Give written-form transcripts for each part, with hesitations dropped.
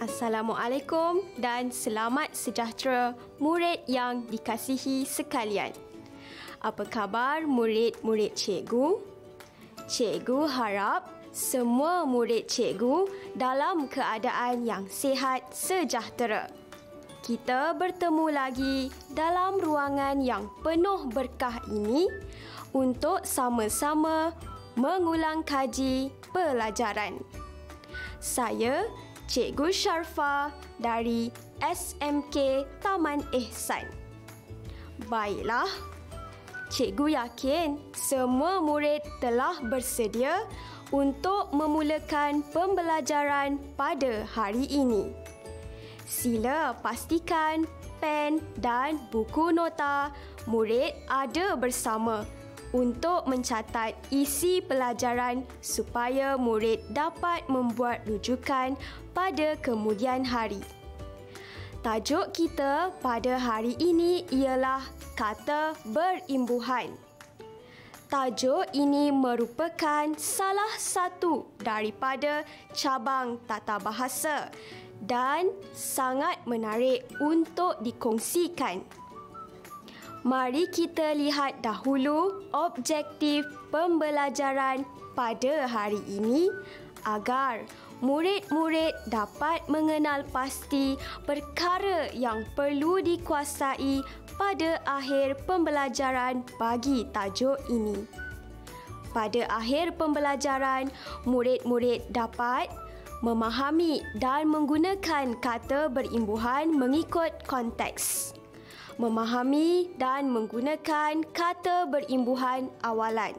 Assalamualaikum dan selamat sejahtera murid yang dikasihi sekalian. Apa khabar murid-murid cikgu? Cikgu harap semua murid cikgu dalam keadaan yang sihat sejahtera. Kita bertemu lagi dalam ruangan yang penuh berkah ini untuk sama-sama mengulang kaji pelajaran. Saya Cikgu Sharfa dari SMK Taman Ihsan. Baiklah, cikgu yakin semua murid telah bersedia untuk memulakan pembelajaran pada hari ini. Sila pastikan pen dan buku nota murid ada bersama untuk mencatat isi pelajaran supaya murid dapat membuat rujukan pada kemudian hari. Tajuk kita pada hari ini ialah kata berimbuhan. Tajuk ini merupakan salah satu daripada cabang tata bahasa dan sangat menarik untuk dikongsikan. Mari kita lihat dahulu objektif pembelajaran pada hari ini agar murid-murid dapat mengenal pasti perkara yang perlu dikuasai pada akhir pembelajaran bagi tajuk ini. Pada akhir pembelajaran, murid-murid dapat memahami dan menggunakan kata berimbuhan mengikut konteks. Memahami dan menggunakan kata berimbuhan awalan.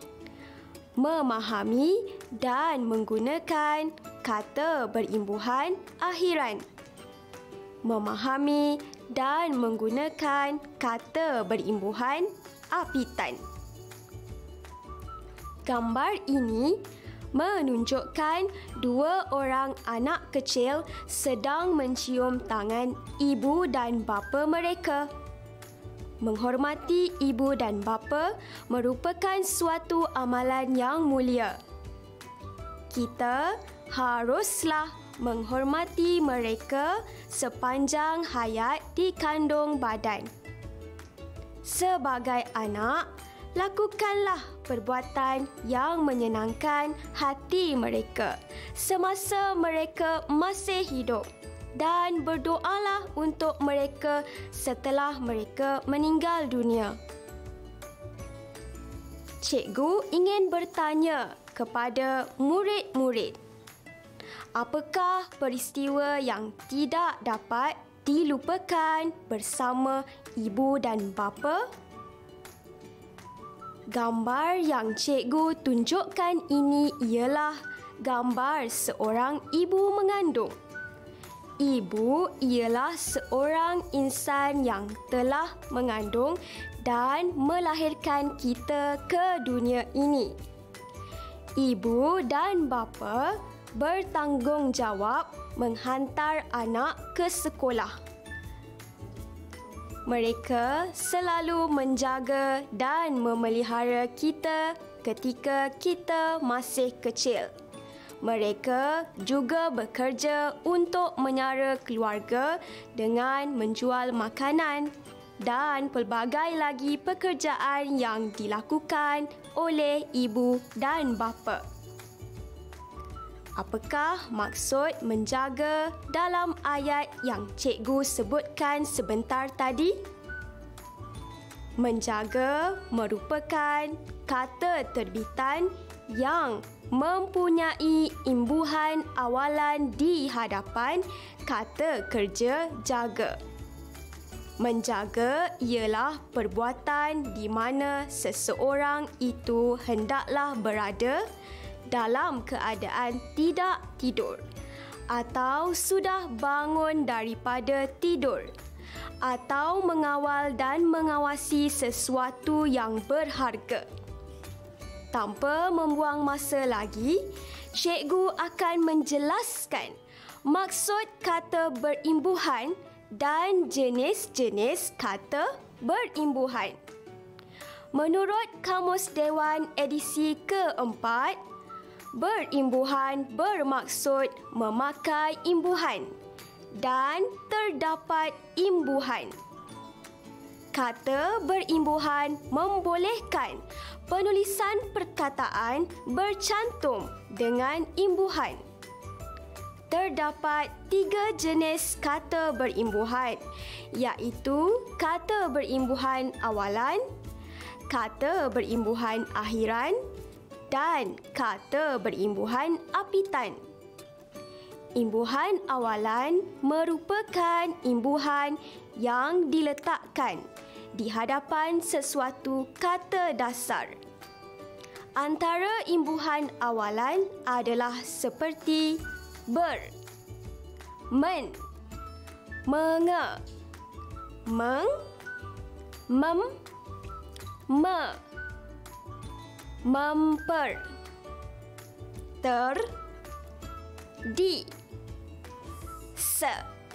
Memahami dan menggunakan kata berimbuhan akhiran. Memahami dan menggunakan kata berimbuhan apitan. Gambar ini menunjukkan dua orang anak kecil sedang mencium tangan ibu dan bapa mereka. Menghormati ibu dan bapa merupakan suatu amalan yang mulia. Kita haruslah menghormati mereka sepanjang hayat di kandung badan. Sebagai anak, lakukanlah perbuatan yang menyenangkan hati mereka semasa mereka masih hidup dan berdoalah untuk mereka setelah mereka meninggal dunia. Cikgu ingin bertanya kepada murid-murid, apakah peristiwa yang tidak dapat dilupakan bersama ibu dan bapa? Gambar yang cikgu tunjukkan ini ialah gambar seorang ibu mengandung. Ibu ialah seorang insan yang telah mengandung dan melahirkan kita ke dunia ini. Ibu dan bapa bertanggungjawab menghantar anak ke sekolah. Mereka selalu menjaga dan memelihara kita ketika kita masih kecil. Mereka juga bekerja untuk menyara keluarga dengan menjual makanan dan pelbagai lagi pekerjaan yang dilakukan oleh ibu dan bapa. Apakah maksud menjaga dalam ayat yang cikgu sebutkan sebentar tadi? Menjaga merupakan kata terbitan yang mempunyai imbuhan awalan di hadapan kata kerja jaga. Menjaga ialah perbuatan di mana seseorang itu hendaklah berada dalam keadaan tidak tidur atau sudah bangun daripada tidur atau mengawal dan mengawasi sesuatu yang berharga. Tanpa membuang masa lagi, cikgu akan menjelaskan maksud kata berimbuhan dan jenis-jenis kata berimbuhan. Menurut Kamus Dewan edisi keempat, Berimbuhan bermaksud memakai imbuhan dan terdapat imbuhan. Kata berimbuhan membolehkan penulisan perkataan bercantum dengan imbuhan. Terdapat 3 jenis kata berimbuhan, iaitu kata berimbuhan awalan, kata berimbuhan akhiran dan kata berimbuhan apitan. Imbuhan awalan merupakan imbuhan yang diletakkan di hadapan sesuatu kata dasar. Antara imbuhan awalan adalah seperti ber, men, menge, meng, mem, me, memper, ter, di, se.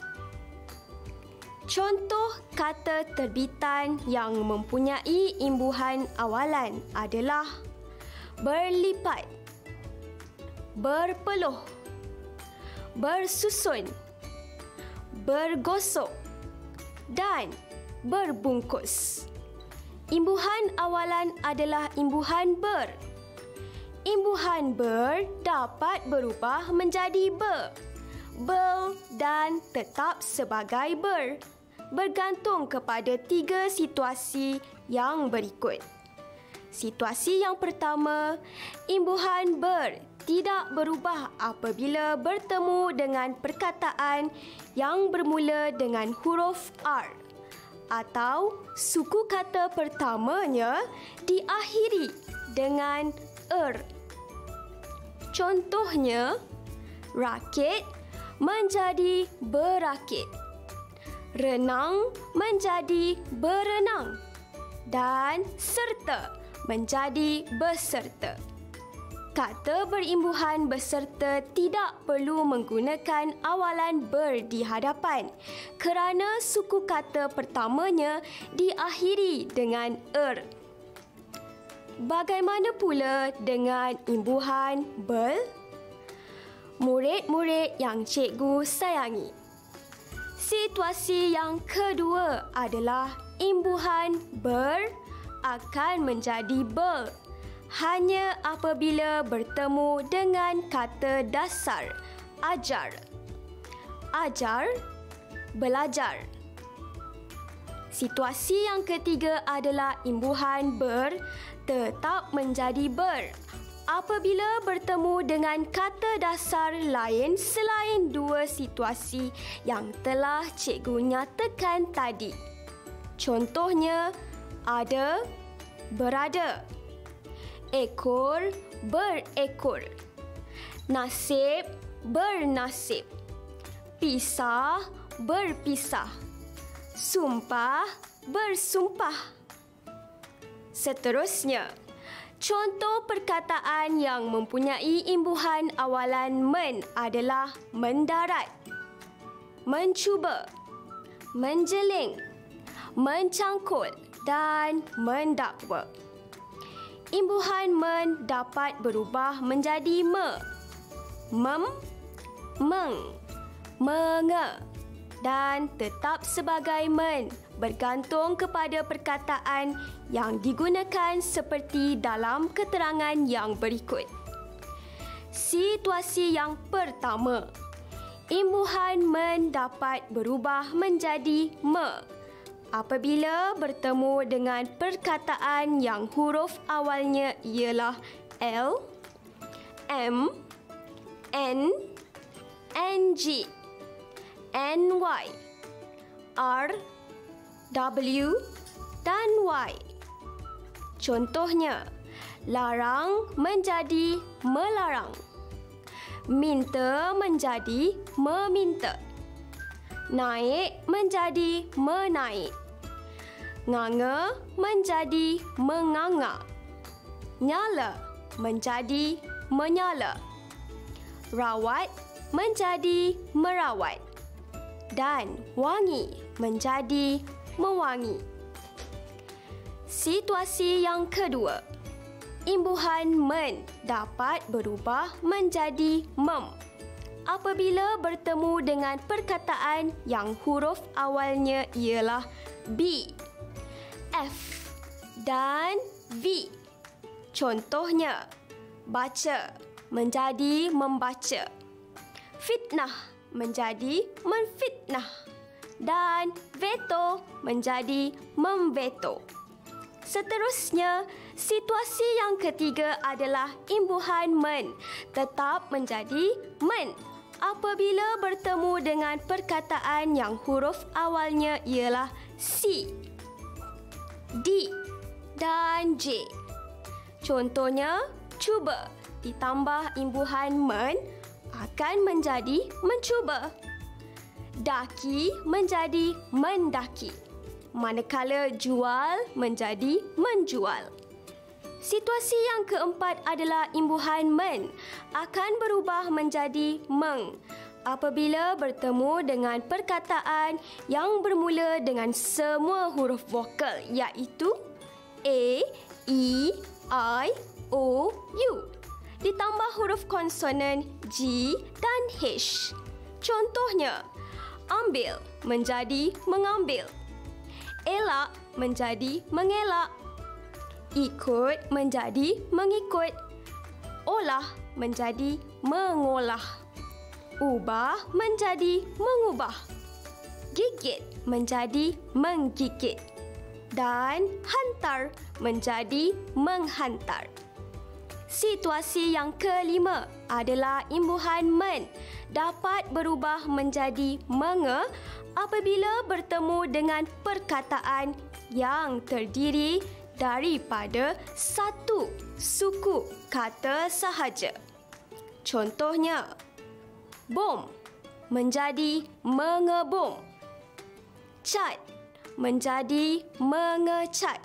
Contoh kata terbitan yang mempunyai imbuhan awalan adalah berlipat, berpeluh, bersusun, bergosok dan berbungkus. Imbuhan awalan adalah imbuhan ber. Imbuhan ber dapat berubah menjadi be, bel dan tetap sebagai ber, bergantung kepada 3 situasi yang berikut. Situasi yang pertama, imbuhan ber tidak berubah apabila bertemu dengan perkataan yang bermula dengan huruf R atau suku kata pertamanya diakhiri dengan Contohnya, rakit menjadi berakit, renang menjadi berenang dan serta menjadi beserta. Kata berimbuhan beserta tidak perlu menggunakan awalan ber di hadapan kerana suku kata pertamanya diakhiri dengan Bagaimana pula dengan imbuhan bel? Murid-murid yang cikgu sayangi. Situasi yang kedua adalah imbuhan ber akan menjadi bel hanya apabila bertemu dengan kata dasar ajar. Ajar, belajar. Situasi yang ketiga adalah imbuhan ber tetap menjadi ber apabila bertemu dengan kata dasar lain selain 2 situasi yang telah cikgu nyatakan tadi. Contohnya, ada, berada, ekor, berekor, nasib, bernasib, pisah, berpisah, sumpah, bersumpah. Seterusnya, contoh perkataan yang mempunyai imbuhan awalan men adalah mendarat, mencuba, menjeling, mencangkul dan mendakwa. Imbuhan men dapat berubah menjadi me, mem, meng, menge dan tetap sebagai men bergantung kepada perkataan yang digunakan seperti dalam keterangan yang berikut. Situasi yang pertama, imbuhan men dapat berubah menjadi me apabila bertemu dengan perkataan yang huruf awalnya ialah L, M, N, NG, NY, R, W dan Y. Contohnya, larang menjadi melarang, minta menjadi meminta, naik menjadi menaik, nganga menjadi menganga, nyala menjadi menyala, rawat menjadi merawat dan wangi menjadi mewangi. Situasi yang kedua, imbuhan men dapat berubah menjadi mem apabila bertemu dengan perkataan yang huruf awalnya ialah B, F dan V. Contohnya, baca menjadi membaca, fitnah menjadi menfitnah, dan veto menjadi memveto. Seterusnya, situasi yang ketiga adalah imbuhan men tetap menjadi men apabila bertemu dengan perkataan yang huruf awalnya ialah C, D dan J. Contohnya, cuba ditambah imbuhan men akan menjadi mencuba. Daki menjadi mendaki, manakala jual menjadi menjual. Situasi yang keempat adalah imbuhan men akan berubah menjadi meng apabila bertemu dengan perkataan yang bermula dengan semua huruf vokal iaitu A, E, I, O, U ditambah huruf konsonan G dan H. Contohnya, ambil menjadi mengambil, elak menjadi mengelak, ikut menjadi mengikut, olah menjadi mengolah, ubah menjadi mengubah, gigit menjadi menggigit, dan hantar menjadi menghantar. Situasi yang kelima adalah imbuhan men dapat berubah menjadi menge apabila bertemu dengan perkataan yang terdiri daripada satu suku kata sahaja. Contohnya, bom menjadi mengebom, cat menjadi mengecat,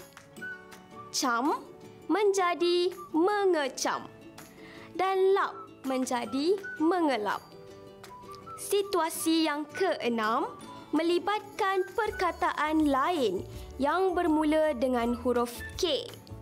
cam menjadi mengecam, dan lap menjadi mengelap. Situasi yang keenam melibatkan perkataan lain yang bermula dengan huruf K,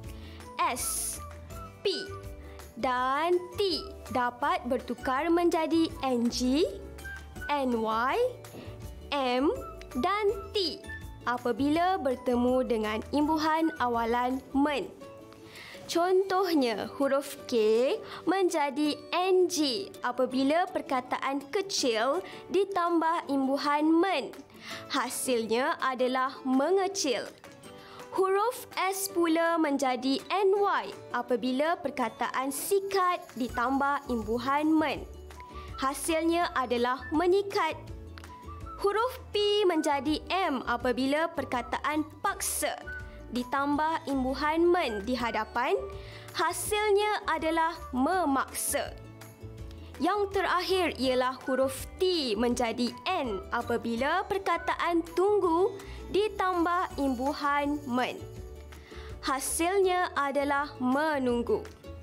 S, P dan T dapat bertukar menjadi NG, NY, M dan T apabila bertemu dengan imbuhan awalan men. Contohnya, huruf K menjadi NG apabila perkataan kecil ditambah imbuhan men. Hasilnya adalah mengecil. Huruf S pula menjadi NY apabila perkataan sikat ditambah imbuhan men. Hasilnya adalah menyikat. Huruf P menjadi M apabila perkataan paksa ditambah imbuhan men di hadapan. Hasilnya adalah memaksa. Yang terakhir ialah huruf T menjadi N apabila perkataan tunggu ditambah imbuhan men. Hasilnya adalah menunggu.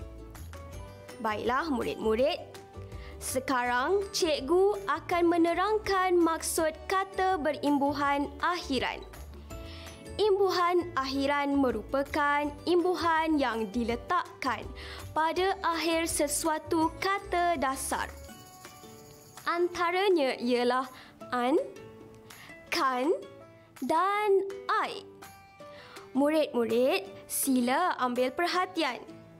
Baiklah murid-murid, sekarang cikgu akan menerangkan maksud kata berimbuhan akhiran. Imbuhan akhiran merupakan imbuhan yang diletakkan pada akhir sesuatu kata dasar. Antaranya ialah an, kan dan ai. Murid-murid, sila ambil perhatian.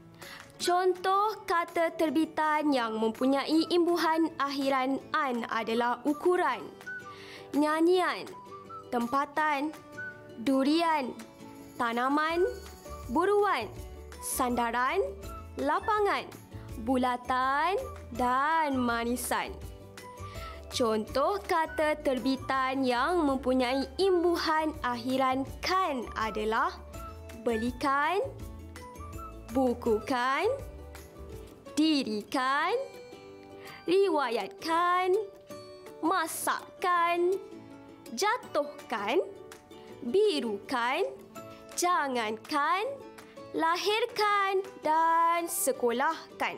Contoh kata terbitan yang mempunyai imbuhan akhiran an adalah ukuran, nyanyian, tempatan, durian, tanaman, buruan, sandaran, lapangan, bulatan dan manisan. Contoh kata terbitan yang mempunyai imbuhan akhiran kan adalah belikan, bukukan, dirikan, riwayatkan, masakkan, jatuhkan, birukan, jangankan, lahirkan dan sekolahkan.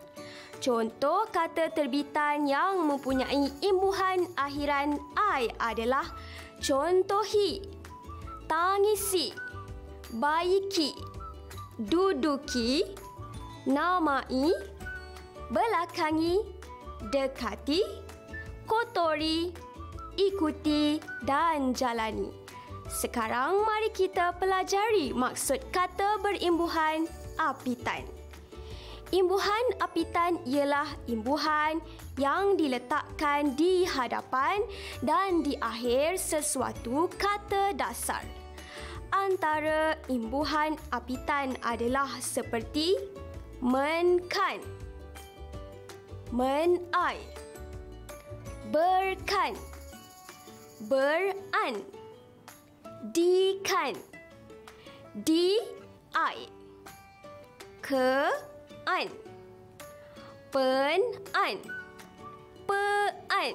Contoh kata terbitan yang mempunyai imbuhan akhiran ai adalah contohi, tangisi, baiki, duduki, namai, belakangi, dekati, kotori, ikuti dan jalani. Sekarang mari kita pelajari maksud kata berimbuhan apitan. Imbuhan apitan ialah imbuhan yang diletakkan di hadapan dan di akhir sesuatu kata dasar. Antara imbuhan apitan adalah seperti menkan, menai, berkan, beran, dikan, diai, kean, penan, pean,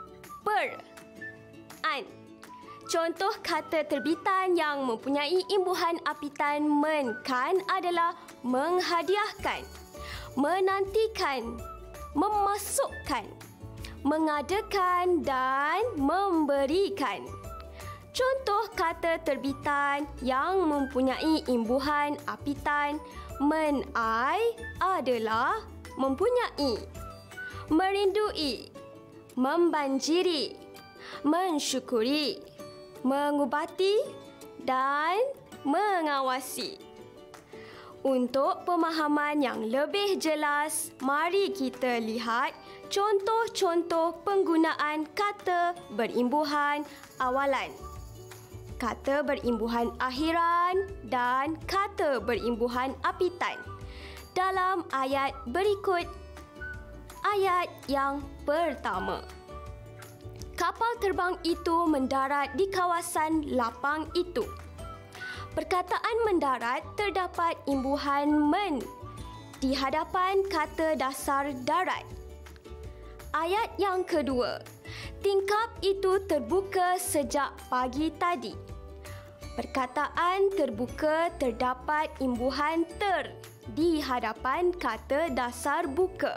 peran. Contoh kata terbitan yang mempunyai imbuhan apitan menkan adalah menghadiahkan, menantikan, memasukkan, mengadakan dan memberikan. Contoh kata terbitan yang mempunyai imbuhan apitan menai adalah mempunyai, merindui, membanjiri, mensyukuri, mengubati dan mengawasi. Untuk pemahaman yang lebih jelas, mari kita lihat contoh-contoh penggunaan kata berimbuhan awalan, kata berimbuhan akhiran dan kata berimbuhan apitan dalam ayat berikut. Ayat yang pertama. Kapal terbang itu mendarat di kawasan lapang itu. Perkataan mendarat terdapat imbuhan men di hadapan kata dasar darat. Ayat yang kedua. Tingkap itu terbuka sejak pagi tadi. Perkataan terbuka terdapat imbuhan ter di hadapan kata dasar buka.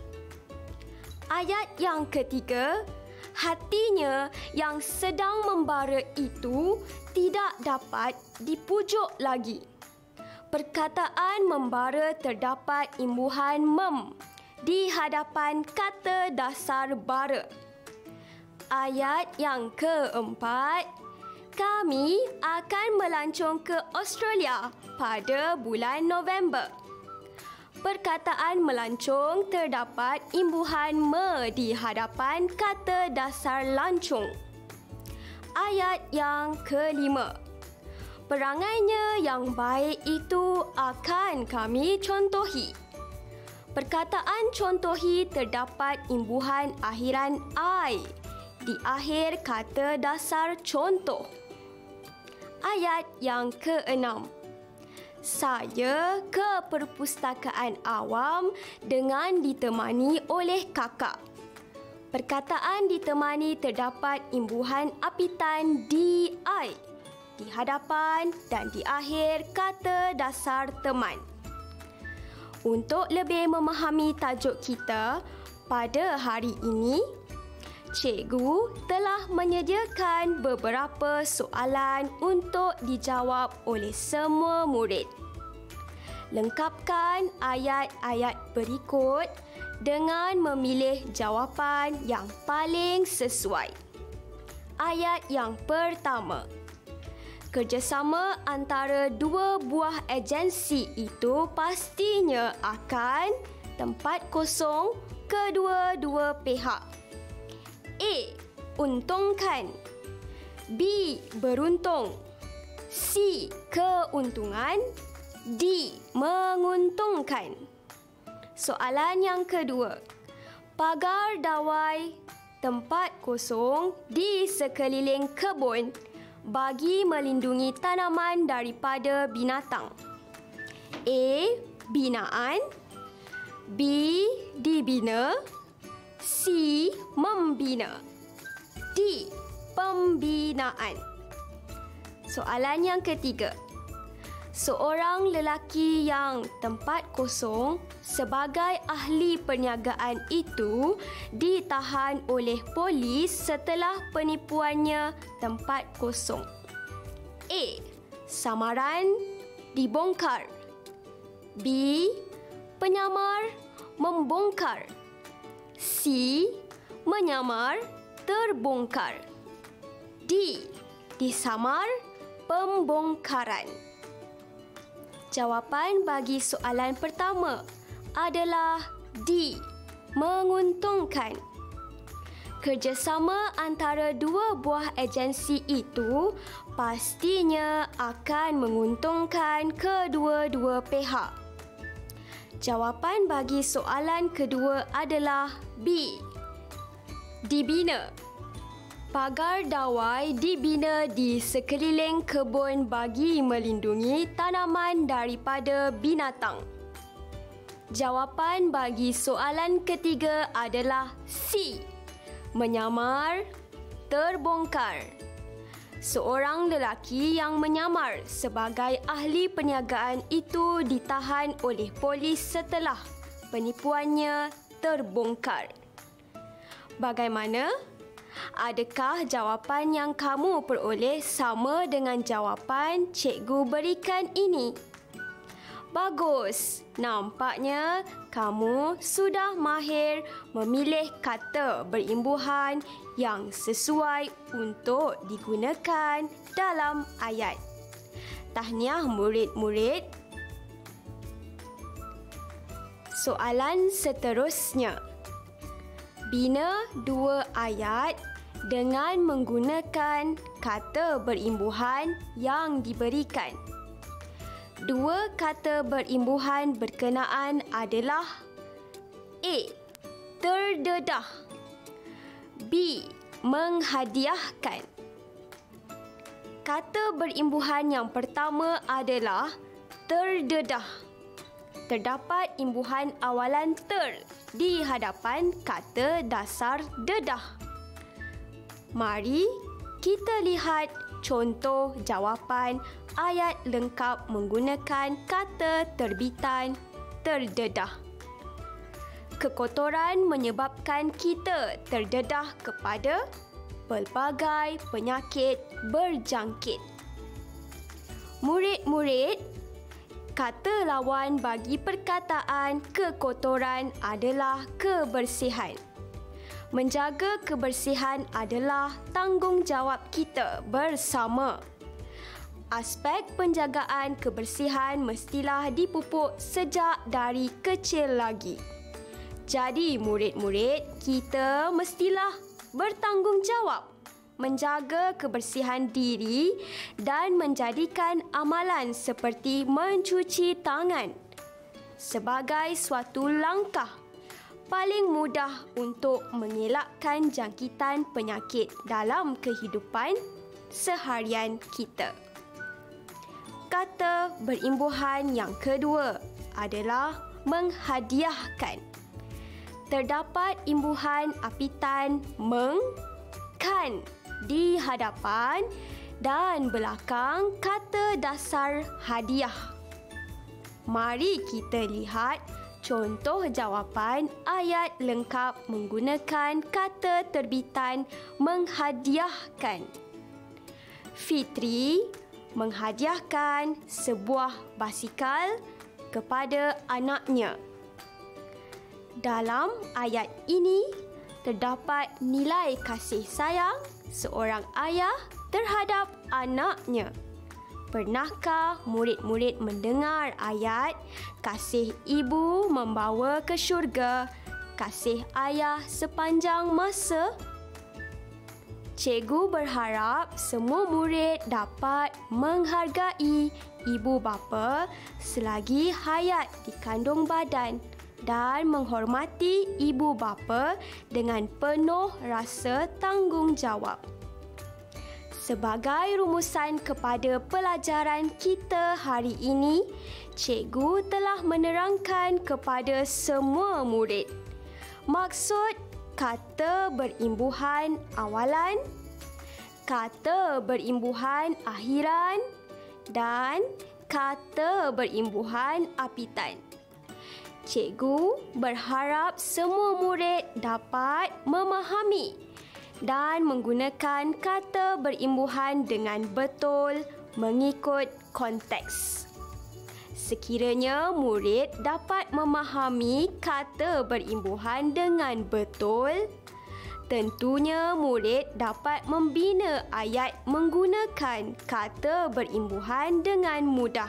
Ayat yang ketiga. Hatinya yang sedang membara itu tidak dapat dipujuk lagi. Perkataan membara terdapat imbuhan mem di hadapan kata dasar bara. Ayat yang keempat. Kami akan melancong ke Australia pada bulan November. Perkataan melancong terdapat imbuhan me di hadapan kata dasar lancung. Ayat yang kelima. Perangainya yang baik itu akan kami contohi. Perkataan contohi terdapat imbuhan akhiran I di akhir kata dasar contoh. Ayat yang keenam. Saya ke perpustakaan awam dengan ditemani oleh kakak. Perkataan ditemani terdapat imbuhan apitan di I di hadapan dan di akhir kata dasar teman. Untuk lebih memahami tajuk kita pada hari ini, cikgu telah menyediakan beberapa soalan untuk dijawab oleh semua murid. Lengkapkan ayat-ayat berikut dengan memilih jawapan yang paling sesuai. Ayat yang pertama. Kerjasama antara dua buah agensi itu pastinya akan tempat kosong kedua-dua pihak. A. Untungkan. B. Beruntung. C. Keuntungan. D. Menguntungkan. Soalan yang kedua. Pagar dawai tempat kosong di sekeliling kebun bagi melindungi tanaman daripada binatang. A. Binaan. B. Dibina. C. Membina. D. Pembinaan. Soalan yang ketiga. Seorang lelaki yang tempat kosong sebagai ahli perniagaan itu ditahan oleh polis setelah penipuannya tempat kosong. A. Samaran dibongkar. B. Penyamar membongkar. C. Menyamar terbongkar. D. Disamar pembongkaran. Jawapan bagi soalan pertama adalah D. Menguntungkan. Kerjasama antara dua buah agensi itu pastinya akan menguntungkan kedua-dua pihak. Jawapan bagi soalan kedua adalah B. Dibina. Pagar dawai dibina di sekeliling kebun bagi melindungi tanaman daripada binatang. Jawapan bagi soalan ketiga adalah C. Menyamar terbongkar. Seorang lelaki yang menyamar sebagai ahli perniagaan itu ditahan oleh polis setelah penipuannya terbongkar. Bagaimana? Adakah jawapan yang kamu peroleh sama dengan jawapan cikgu berikan ini? Bagus, nampaknya kamu sudah mahir memilih kata berimbuhan yang sesuai untuk digunakan dalam ayat. Tahniah murid-murid. Soalan seterusnya. Bina dua ayat dengan menggunakan kata berimbuhan yang diberikan. Dua kata berimbuhan berkenaan adalah A. Terdedah. B. Menghadiahkan. Kata berimbuhan yang pertama adalah terdedah. Terdapat imbuhan awalan ter di hadapan kata dasar dedah. Mari kita lihat contoh jawapan ayat lengkap menggunakan kata terbitan terdedah. Kekotoran menyebabkan kita terdedah kepada pelbagai penyakit berjangkit. Murid-murid, kata lawan bagi perkataan kekotoran adalah kebersihan. Menjaga kebersihan adalah tanggungjawab kita bersama. Aspek penjagaan kebersihan mestilah dipupuk sejak dari kecil lagi. Jadi murid-murid, kita mestilah bertanggungjawab menjaga kebersihan diri dan menjadikan amalan seperti mencuci tangan sebagai suatu langkah paling mudah untuk mengelakkan jangkitan penyakit dalam kehidupan seharian kita. Kata berimbuhan yang kedua adalah menghadiahkan. Terdapat imbuhan apitan kan di hadapan dan belakang kata dasar hadiah. Mari kita lihat contoh jawapan ayat lengkap menggunakan kata terbitan menghadiahkan. Fitri menghadiahkan sebuah basikal kepada anaknya. Dalam ayat ini terdapat nilai kasih sayang seorang ayah terhadap anaknya. Pernahkah murid-murid mendengar ayat kasih ibu membawa ke syurga, kasih ayah sepanjang masa? Cikgu berharap semua murid dapat menghargai ibu bapa selagi hayat di kandung badan dan menghormati ibu bapa dengan penuh rasa tanggungjawab. Sebagai rumusan kepada pelajaran kita hari ini, cikgu telah menerangkan kepada semua murid maksud kata berimbuhan awalan, kata berimbuhan akhiran dan kata berimbuhan apitan. Cikgu berharap semua murid dapat memahami dan menggunakan kata berimbuhan dengan betul mengikut konteks. Sekiranya murid dapat memahami kata berimbuhan dengan betul, tentunya murid dapat membina ayat menggunakan kata berimbuhan dengan mudah.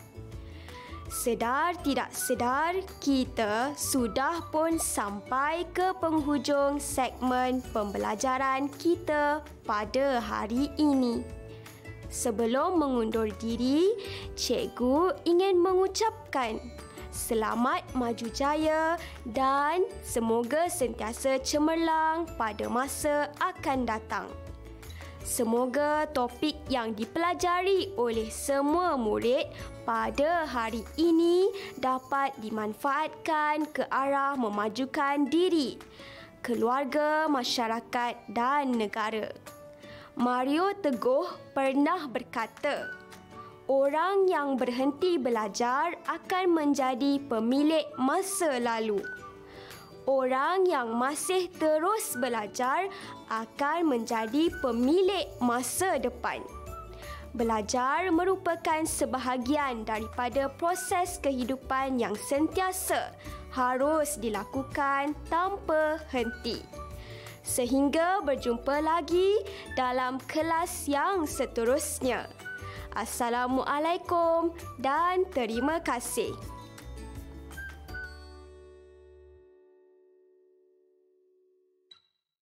Sedar tidak sedar, kita sudah pun sampai ke penghujung segmen pembelajaran kita pada hari ini. Sebelum mengundur diri, cikgu ingin mengucapkan selamat maju jaya dan semoga sentiasa cemerlang pada masa akan datang. Semoga topik yang dipelajari oleh semua murid pada hari ini dapat dimanfaatkan ke arah memajukan diri, keluarga, masyarakat dan negara. Mario Teguh pernah berkata, orang yang berhenti belajar akan menjadi pemilik masa lalu. Orang yang masih terus belajar akan menjadi pemilik masa depan. Belajar merupakan sebahagian daripada proses kehidupan yang sentiasa harus dilakukan tanpa henti. Sehingga berjumpa lagi dalam kelas yang seterusnya. Assalamualaikum dan terima kasih.